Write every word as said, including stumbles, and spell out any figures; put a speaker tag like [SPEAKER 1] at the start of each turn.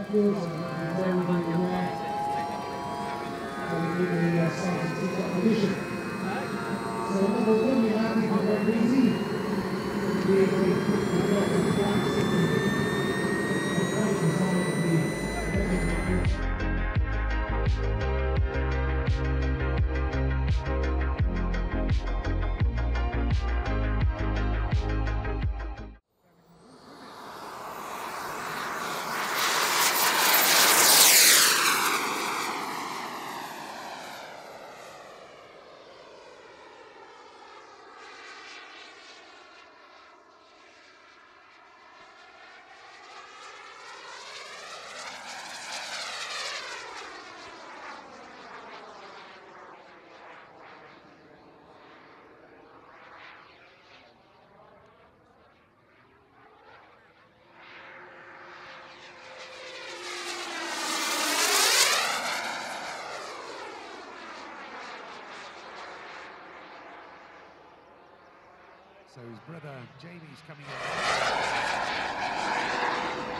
[SPEAKER 1] skills and very, very rare. And we really are starting to take that position. So number one, you have to be very easy. Be able to get the flags and the point inside of the
[SPEAKER 2] So his brother Jamie's coming in.